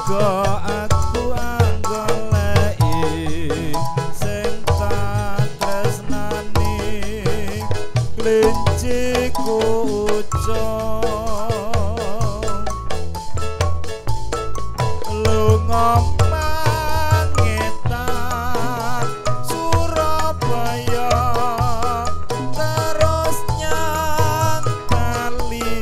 Mergo aku anggoleki sing tak tresnani klinciku ucap lunga mangetan Surabaya terus nyang Bali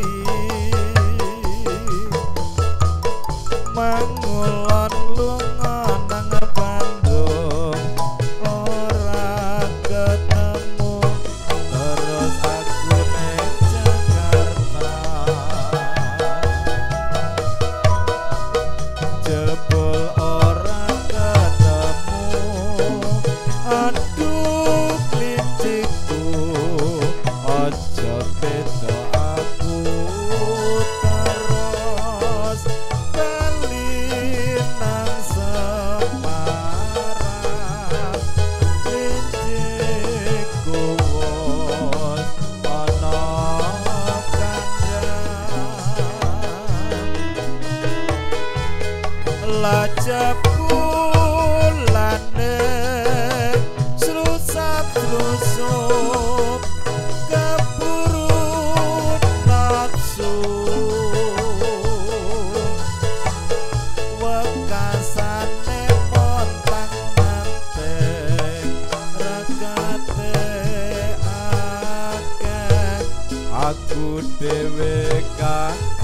mangulon lunga nang Bandung ora ketemu terus aku ning Jakarta jebul ora ketemu aduh klinciku aja beda aku terus bali nang Semarang klinciku wis ana kandhang lajapku lane srusap-srusup keburu nafsu wekasane montang-manting regate akeh aku dhewe kan